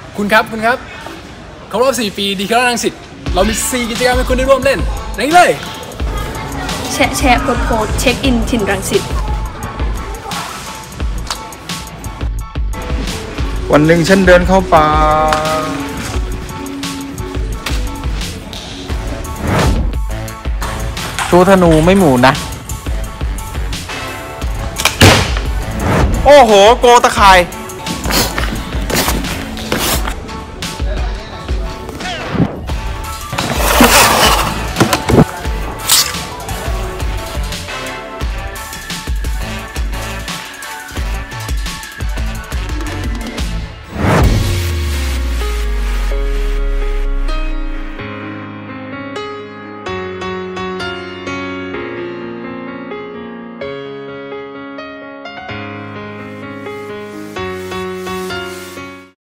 คุณครับครบรอบ4 ปีดีแคลรังสิตเรามี4 กิจกรรมให้คุณได้ร่วมเล่นนี่เลยแชร์โพสเช็คอินถิ่นรังสิตวันหนึ่งฉันเดินเข้าป่าชูธนูไม่หมู่นะโอ้โหโกตะข่าย